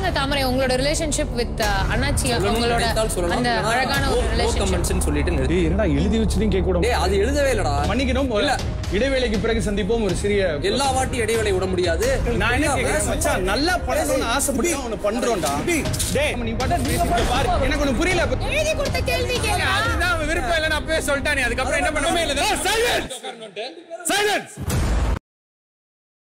தாமரை உங்களோட relationship with அண்ணாச்சி உங்களோட அந்த அழகான ஒரு ரிலேஷன்ஷிப் சொல்லிட்டு டேய் என்னடா எழுதி வச்சிருக்கீங்க கேக்க கூட டேய் அது எழுதவே இல்லடா மன்னிக்கணும் இல்ல இடைவேளைக்கு பிறகு சந்திப்போம் ஒரு சிறிய எல்லா வாட்டி இடைவேளை விட முடியாது நான் என்ன கேக்குறேன் மச்சான் நல்லா பண்ணணும்னு ஆசைப்பட்டு ஒன்னு பண்றோம்டா டேய் நீ பண்ற பேசிட்டு பாரு எனக்கு ஒன்னு புரியல எழுதி கொடுத்த கேள்வி கேளு அதுதான் விருப்பம் இல்ல நான் அப்பவே சொல்லிட்டானே அதுக்கு அப்புறம் என்ன பண்ணுமே இல்ல சைலன்ஸ்